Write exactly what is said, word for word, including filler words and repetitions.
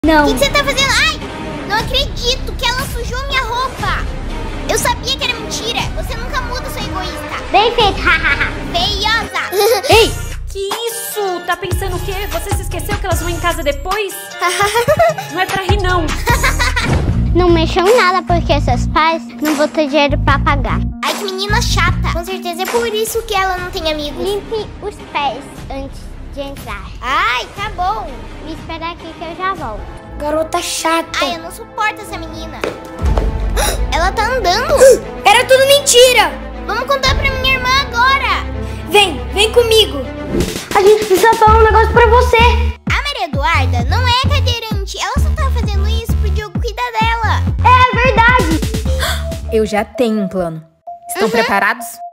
Não. O que você tá fazendo? Ai, não acredito que ela sujou minha roupa. Eu sabia que era mentira. Você nunca muda, sua egoísta. Bem feito, hahaha. Feiosa. Ei, que isso? Tá pensando o quê? Você se esqueceu que elas vão em casa depois? Não é pra rir, não. Não mexam em nada porque seus pais não vão ter dinheiro pra pagar. Ai, que menina chata. Com certeza é por isso que ela não tem amigos. Limpe os pés antes de entrar. Ai, tá bom. Me espera aqui que eu já volto. Garota chata. Ai, eu não suporto essa menina. Ela tá andando. Era tudo mentira. Vamos contar pra minha irmã agora. Vem, vem comigo. A gente precisa falar um negócio pra você. A Maria Eduarda não é cadeirante. Ela só tá fazendo isso pro Diogo cuidar dela. É verdade. Eu já tenho um plano. Estão preparados?